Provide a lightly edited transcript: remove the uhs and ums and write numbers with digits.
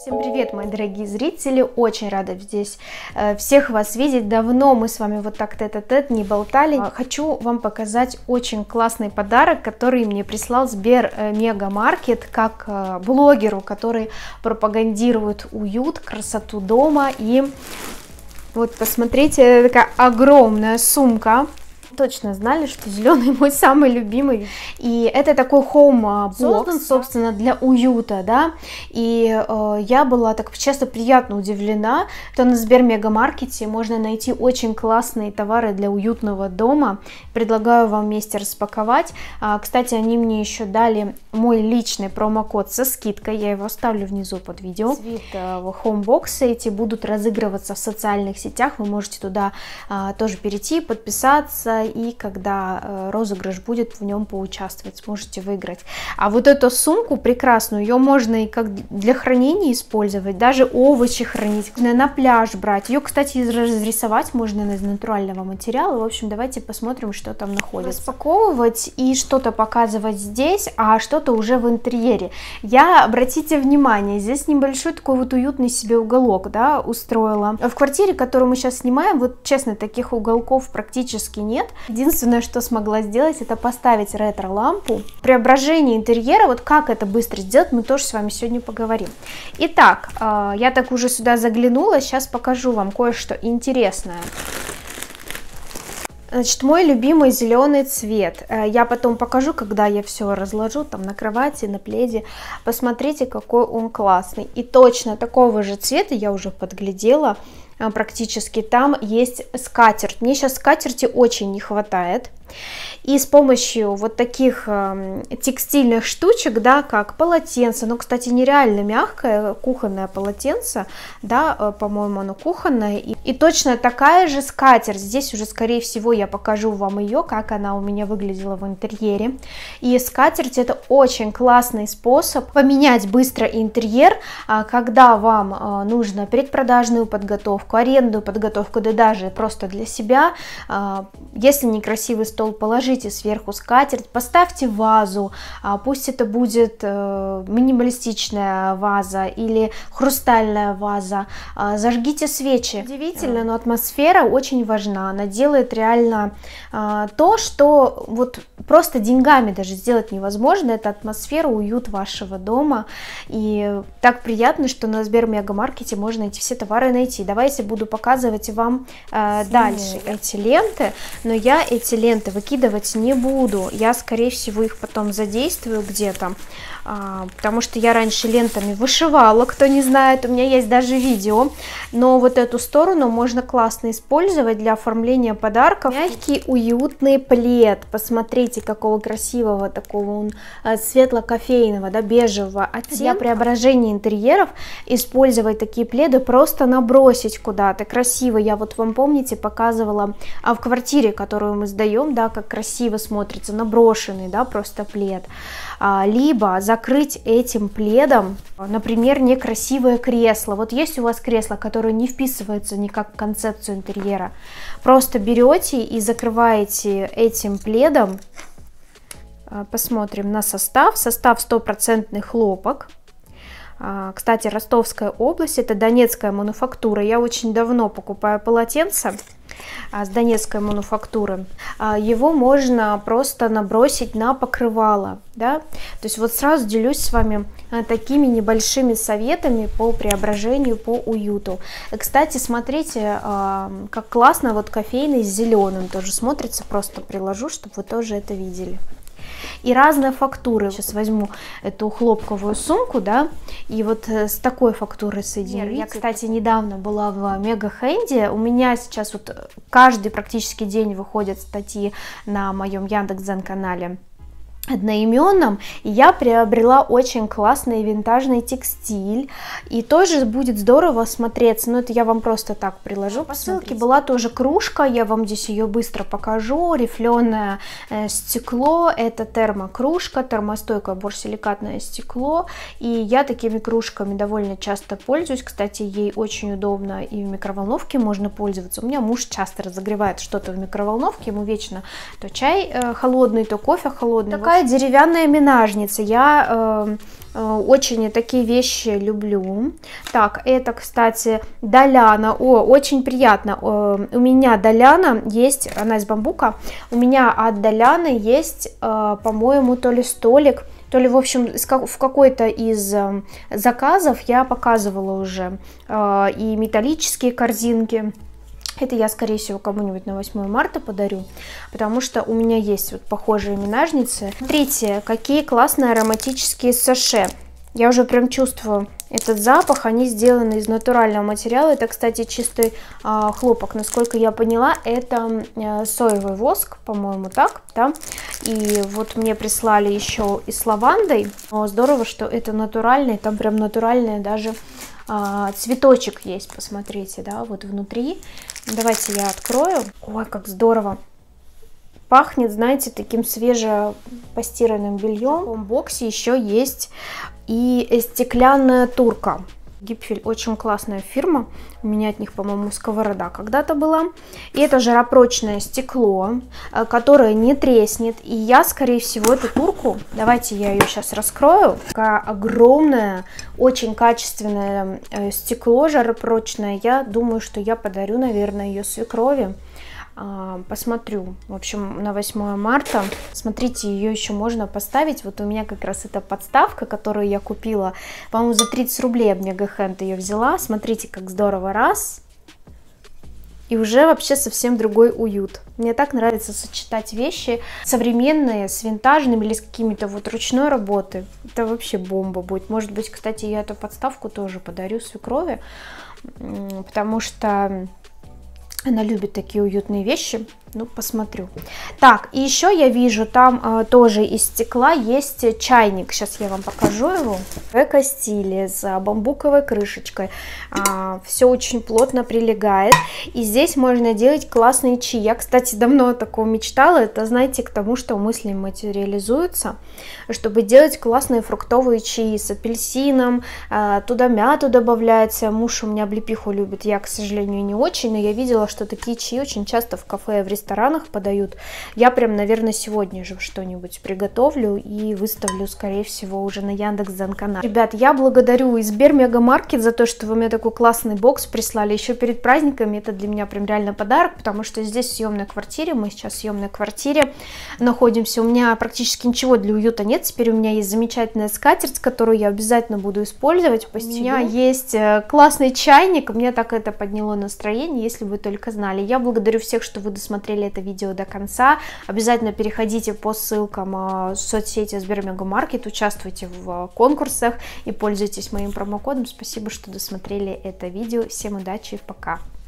Всем привет, мои дорогие зрители, очень рада здесь всех вас видеть. Давно мы с вами вот так тет-а-тет не болтали. Хочу вам показать очень классный подарок, который мне прислал Сбермегамаркет, как блогеру, который пропагандирует уют, красоту дома. И вот посмотрите, такая огромная сумка. Точно знали, что зеленый мой самый любимый. И это такой home создан, собственно, для уюта, да. И я была так честно приятно удивлена, что на Сбермегамаркете можно найти очень классные товары для уютного дома. Предлагаю вам вместе распаковать. Кстати, они мне еще дали мой личный промокод со скидкой. Я его оставлю внизу под видео. Хомбоксы эти будут разыгрываться в социальных сетях. Вы можете туда тоже перейти, подписаться. И когда розыгрыш будет, в нем поучаствовать, сможете выиграть. А вот эту сумку прекрасную, ее можно и как для хранения использовать, даже овощи хранить, на пляж брать. Ее, кстати, разрисовать можно из натурального материала. В общем, давайте посмотрим, что там находится. Распаковывать и что-то показывать здесь, а что-то уже в интерьере. Обратите внимание, здесь небольшой такой вот уютный себе уголок, да, устроила. В квартире, которую мы сейчас снимаем, вот честно, таких уголков практически нет. Единственное, что смогла сделать, это поставить ретро-лампу. Преображение интерьера, вот как это быстро сделать, мы тоже с вами сегодня поговорим. Итак, я так уже сюда заглянула, сейчас покажу вам кое-что интересное. Значит, мой любимый зеленый цвет. Я потом покажу, когда я все разложу там на кровати, на пледе. Посмотрите, какой он классный. И точно такого же цвета я уже подглядела. Практически там есть скатерть. Мне сейчас скатерти очень не хватает. И с помощью вот таких текстильных штучек, да, как полотенце, ну, кстати, нереально мягкое, кухонное полотенце, да, по-моему, оно кухонное. И точно такая же скатерть. Здесь уже, скорее всего, я покажу вам ее, как она у меня выглядела в интерьере. И скатерть — это очень классный способ поменять быстро интерьер, когда вам нужно предпродажную подготовку, арендную подготовку, да даже просто для себя. Если некрасивый стол, положите сверху скатерть, поставьте вазу, пусть это будет минималистичная ваза или хрустальная ваза, зажгите свечи. Удивительно, но атмосфера очень важна, она делает реально то, что вот просто деньгами даже сделать невозможно, это атмосфера, уют вашего дома. И так приятно, что на Сбермегамаркете можно эти все товары найти. Давайте буду показывать вам дальше эти ленты, но я эти ленты выкидывать не буду, я скорее всего их потом задействую где-то, потому что я раньше лентами вышивала, кто не знает, у меня есть даже видео, но вот эту сторону можно классно использовать для оформления подарков. Мягкий уютный плед, посмотрите, какого красивого, такого он светло-кофейного, да, бежевого оттенка. Для преображения интерьеров использовать такие пледы, просто набросить куда-то красиво. Я вот вам, помните, показывала в квартире, которую мы сдаем, да, как красиво смотрится наброшенный, да, просто плед. Либо закрыть этим пледом, например, некрасивое кресло. Вот есть у вас кресло, которое не вписывается никак в концепцию интерьера, просто берете и закрываете этим пледом. Посмотрим на состав. Состав 100% хлопок. Кстати, Ростовская область, это донецкая мануфактура. Я очень давно покупаю полотенце с донецкой мануфактуры. Его можно просто набросить на покрывало, да? То есть вот сразу делюсь с вами такими небольшими советами по преображению, по уюту. Кстати, смотрите, как классно вот кофейный с зеленым тоже смотрится. Просто приложу, чтобы вы тоже это видели. И разные фактуры. Сейчас возьму эту хлопковую сумку, да, и вот с такой фактурой соединю. Я, кстати, недавно была в Мега Хенде. У меня сейчас вот каждый практически день выходят статьи на моем Яндекс.Дзен канале одноименном, и я приобрела очень классный винтажный текстиль, и тоже будет здорово смотреться, но это я вам просто так приложу. По ссылке была тоже кружка, я вам здесь ее быстро покажу, рифленое стекло, это термокружка, термостойкое борсиликатное стекло, и я такими кружками довольно часто пользуюсь, кстати, ей очень удобно и в микроволновке можно пользоваться. У меня муж часто разогревает что-то в микроволновке, ему вечно то чай холодный, то кофе холодный. Такая такая деревянная минажница. Я очень такие вещи люблю. Так, это, кстати, Даляна. О, очень приятно. У меня Даляна есть, она из бамбука. У меня от Даляны есть, по-моему, то ли столик, то ли, в общем, в какой-то из заказов я показывала уже. И металлические корзинки. Это я, скорее всего, кому-нибудь на 8 марта подарю, потому что у меня есть вот похожие минажницы. Смотрите, какие классные ароматические саше. Я уже прям чувствую этот запах. Они сделаны из натурального материала. Это, кстати, чистый хлопок. Насколько я поняла, это соевый воск, по-моему, так, да. И вот мне прислали еще и с лавандой. Но здорово, что это натуральный. Там прям натуральный даже цветочек есть, посмотрите, да, вот внутри. Давайте я открою. Ой, как здорово. Пахнет, знаете, таким свежепостиранным бельем. В таком боксе еще есть и стеклянная турка. Гипфель очень классная фирма. У меня от них, по-моему, сковорода когда-то была. И это жаропрочное стекло, которое не треснет. И я, скорее всего, эту турку, давайте я ее сейчас раскрою. Такая огромная, очень качественное стекло жаропрочное. Я думаю, что я подарю, наверное, ее свекрови. Посмотрю, в общем, на 8 марта. Смотрите, ее еще можно поставить. Вот у меня как раз эта подставка, которую я купила, по-моему, за 30 рублей в Мегахенд ее взяла. Смотрите, как здорово, раз. И уже вообще совсем другой уют. Мне так нравится сочетать вещи современные с винтажными или с какими-то вот ручной работы. Это вообще бомба будет. Может быть, кстати, я эту подставку тоже подарю свекрови, потому что она любит такие уютные вещи. Ну, посмотрю. Так, и еще я вижу, там тоже из стекла есть чайник. Сейчас я вам покажу его. В эко-стиле, с бамбуковой крышечкой. Все очень плотно прилегает. И здесь можно делать классные чаи. Я, кстати, давно о таком мечтала. Это, знаете, к тому, что мысли материализуются. Чтобы делать классные фруктовые чаи с апельсином. Туда мяту добавляется. Муж у меня облепиху любит. Я, к сожалению, не очень. Но я видела, что такие чаи очень часто в кафе, в ресторанах подают. Я прям, наверное, сегодня же что-нибудь приготовлю и выставлю, скорее всего, уже на Яндекс.Дзен-канале. Ребят, я благодарю Сбермегамаркет за то, что вы мне такой классный бокс прислали еще перед праздниками. Это для меня прям реально подарок, потому что здесь в съемной квартире, мы сейчас в съемной квартире находимся. У меня практически ничего для уюта нет. Теперь у меня есть замечательная скатерть, которую я обязательно буду использовать. У меня есть классный чайник. Мне так это подняло настроение, если вы только знали. Я благодарю всех, что вы досмотрели это видео до конца. Обязательно переходите по ссылкам в соцсети Сбермегамаркет, участвуйте в конкурсах и пользуйтесь моим промокодом. Спасибо, что досмотрели это видео. Всем удачи и пока!